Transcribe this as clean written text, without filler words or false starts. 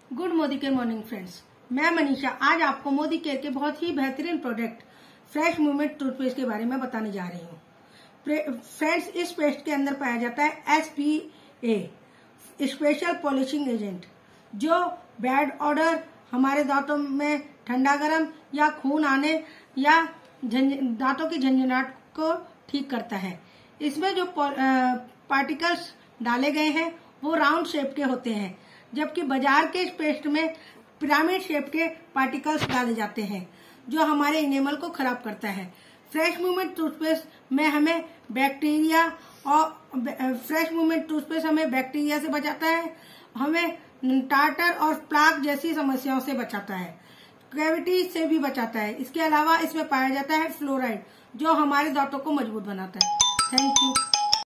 Good Modi care morning friends, मैं मनीषा आज आपको मोदी केयर के बहुत ही बेहतरीन प्रोडक्ट फ्रेश मूवमेंट टूथपेस्ट के बारे में बताने जा रही हूँ। फ्रेंड्स, इस पेस्ट के अंदर पाया जाता है SPA स्पेशल पॉलिशिंग एजेंट, जो बैड ऑर्डर, हमारे दांतों में ठंडा गर्म या खून आने या दांतों की झंझनाहट को ठीक करता है। इसमें जो पार्टिकल्स डाले गए हैं वो राउंड शेप के होते हैं, जबकि बाजार के पेस्ट में पिरामिड शेप के पार्टिकल्स डाले जाते हैं जो हमारे इनेमल को खराब करता है। फ्रेश मूवमेंट टूथपेस्ट में हमें बैक्टीरिया से बचाता है, हमें टार्टर और प्लाक जैसी समस्याओं से बचाता है, कैविटी से भी बचाता है। इसके अलावा इसमें पाया जाता है फ्लोराइड, जो हमारे दांतों को मजबूत बनाता है। Thank you.